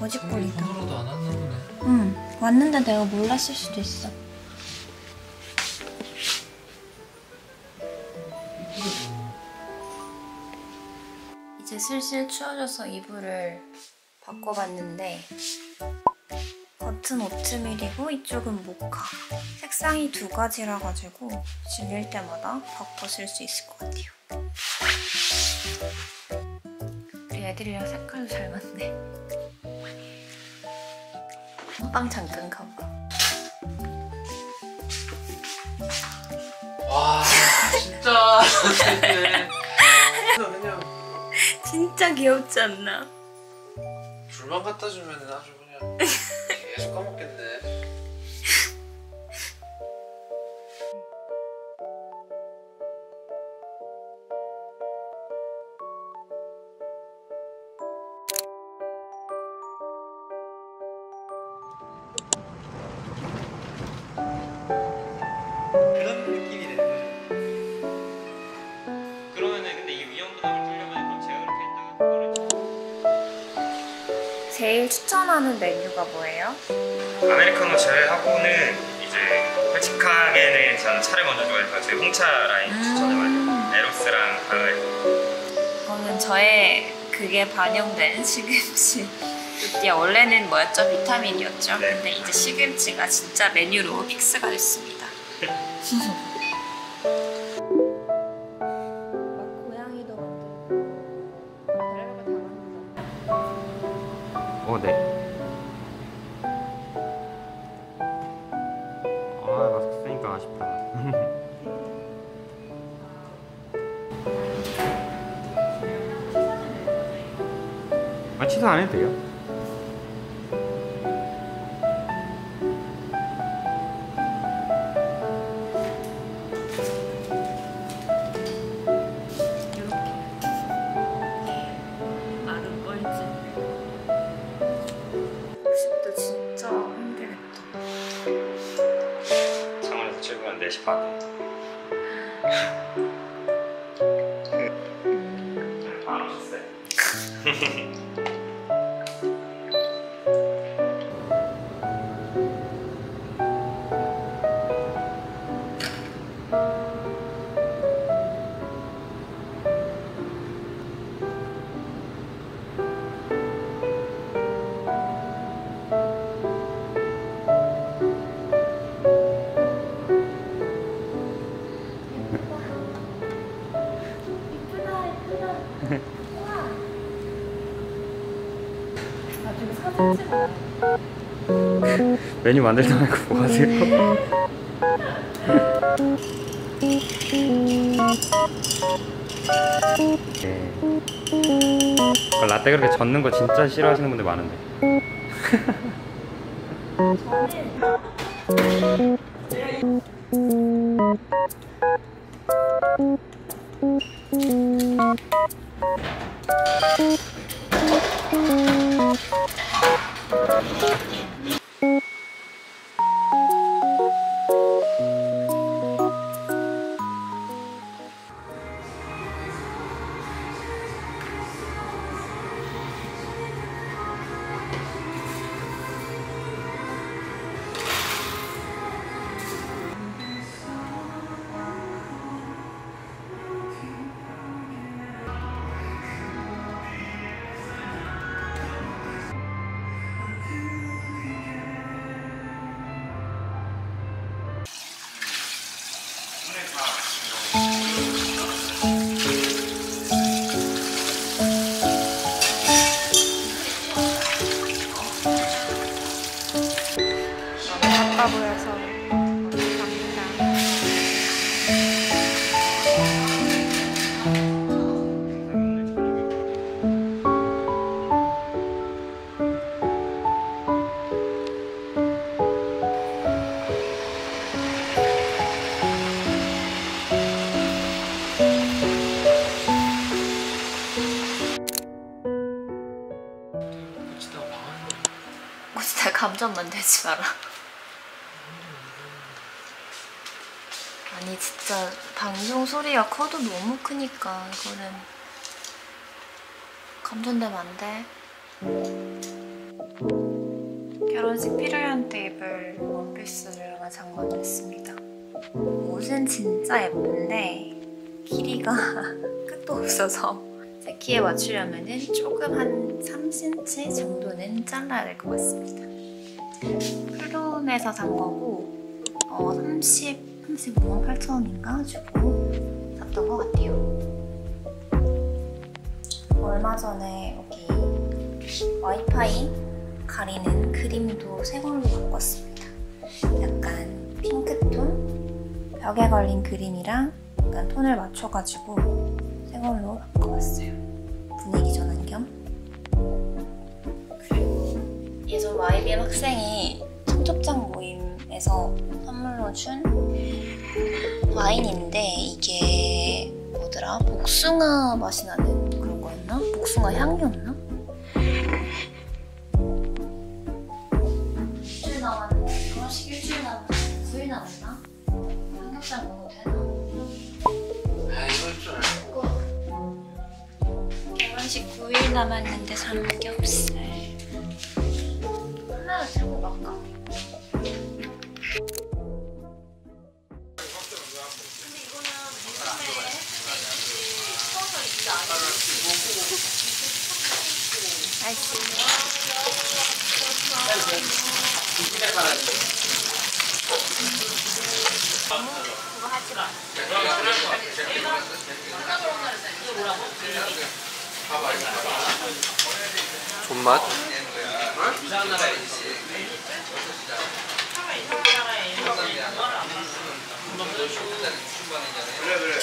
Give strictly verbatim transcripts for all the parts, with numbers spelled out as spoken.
거짓골이다. 오늘도 안 왔나 보네. 응, 왔는데 내가 몰랐을 수도 있어. 이제 슬슬 추워져서 이불을 바꿔봤는데 겉은 오트밀이고 이쪽은 모카. 색상이 두 가지라 가지고 질릴 때마다 바꿔 쓸 수 있을 것 같아요. 우리 애들이랑 색깔도 잘 맞네. 빵 잠깐 가봐. 와 진짜 선생님. 그냥 진짜 귀엽지 않나? 줄만 갖다 주면 아주 그냥 계속 까먹겠네. 그런 느낌이 되는 거죠. 그러면은 근데 이 위험부담을 뚫려면 그럼 제가 그렇게 했다가 제일 추천하는 메뉴가 뭐예요? 아메리카노 제외하고는 이제 솔직하게는 저는 차를 먼저 좋아해서 저희 홍차 라인 음. 추천을 많이 해요. 에로스랑 가을. 이거는 저의 그게 반영된 시금치. 이게 원래는 뭐였죠? 비타민이었죠? 네. 근데 이제 시금치가 진짜 메뉴로 픽스가 됐습니다. 막 고양이도 만들고 별의별 거다 만들잖아. 어, 네. 아, 마스크 쓰니까 아쉽다. 아, 취소 안 해도 돼요? 마른 뻘짓. 육십도 진짜 힘들겠다. 창원에서 출근한 네 시 반에. 안 오셨어요? 나중에 사진 찍어. 메뉴 만들다 말고 뭐 하세요? 네. 그 라떼 그렇게 젓는 거 진짜 싫어하시는 분들 많은데. 바빠 보여서 갑니다. 진짜 감정 만들지 마라. 아니 진짜 방송 소리가 커도 너무 크니까 이거는 감전되면 안 돼. 결혼식 필요한 테이블 원피스를 하나 장만했습니다. 옷은 진짜 예쁜데 길이가 끝도 없어서 제 키에 맞추려면 조금 한 삼 센티미터 정도는 잘라야 될 것 같습니다. 플룸에서 산 거고 어, 삼십, 삼십오만 팔천 원인가 주고 샀던 것 같아요. 얼마 전에 여기 와이파이 가리는 그림도 새 걸로 바꿨습니다. 약간 핑크톤? 벽에 걸린 그림이랑 약간 톤을 맞춰가지고 새 걸로 바꿔봤어요. 분위기 전환 겸. 그리고 예전 와이비엠 학생이 청첩장 모임에서 선물로 준 와인인데 이게 뭐더라? 복숭아 맛이 나는 그런 거였나? 복숭아 향이었나? 일주일 남았는데 결혼식 일주일 남았는데 구 일 남았나? 삼겹살 먹어도 되나? 아 이럴 줄 알고. 결혼식 구 일 남았는데 삼겹살 하나 들고 갈까? 아이씨. 그거 하지 마. 존맛? 그래 그래.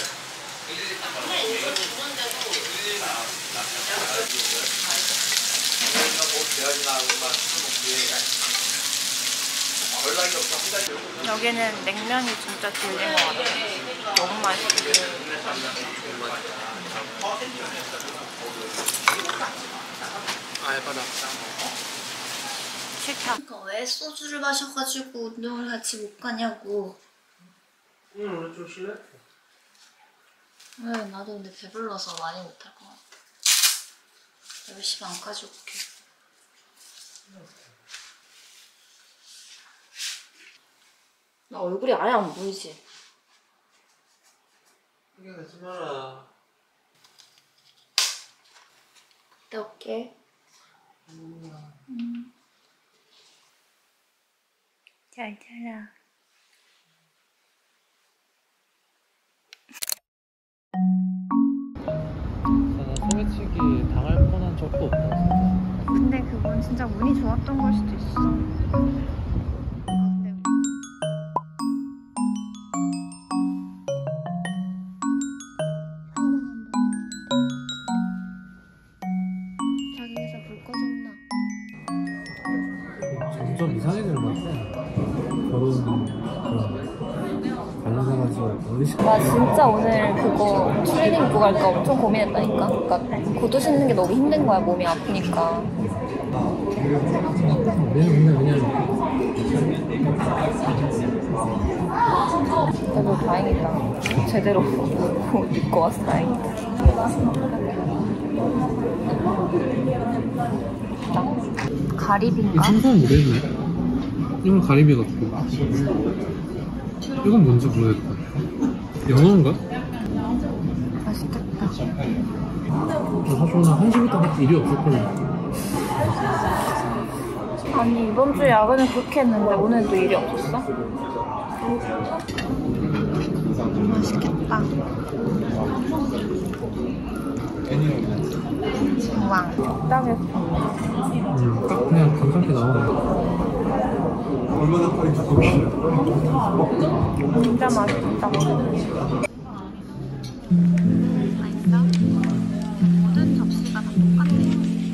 여기는 냉면이 진짜 들린 것 같아요. 너무 맛있어요. 알바다. 싫다. 그러니까 왜 소주를 마셔가지고 운동을 같이 못 가냐고. 오늘 오늘 좀 쉴래? 왜 나도 근데 배불러서 많이 못할 것 같아. 열심히 안 가지고 올게. 나 얼굴이 아예 안 보이지? 신경 쓰지 마라. 갔다 올게. 음. 잘 자라. 저는 소매치기 당할 뻔한 적도 없다 진짜. 근데 그건 진짜 운이 좋았던 걸 수도 있어. 자기에서 불 꺼졌나? 점점 이상해지는 것 같아. 결혼 그런 관련해가지고 어르신. 나 진짜 오늘 그거 트레이닝 입고 갈까 엄청 고민했다니까. 그러니까 구두 신는 게 너무 힘든 거야, 몸이 아프니까. 우리는 근데 그냥 그래도 다행이다. 제대로 옷 입고 와서 다행이다. 가리비인가? 생선 모래네. 이건 가리비 같고 이건 뭔지 모르겠다. 연어인가? 맛있겠다. 사실 오늘 한식 있다 일이 없을 거야. 아니 이번 주에 야근을 그렇게 했는데 오늘도 일이 없었어? 맛있겠다. 왕 적당했어. 음, 딱 그냥 괜찮게 나오네. 얼마나 빨리 잡고 진짜 맛있다. 맛있어? 모든 접시가 다 똑같네.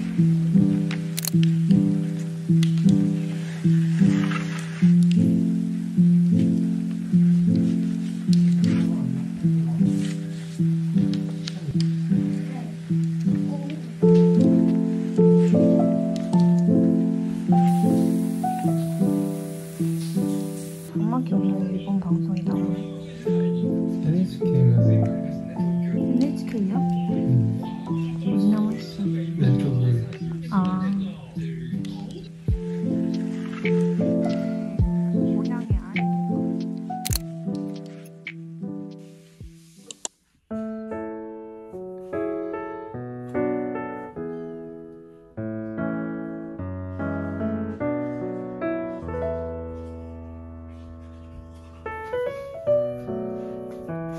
정말 귀엽네. 일본 방송이 나오네. 엔에이치케이는 엔에이치케이요? 음, 어디 나와있어? 왼쪽은 아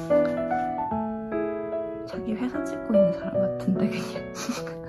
자기 회사 찍고 있는 사람 같은데 그냥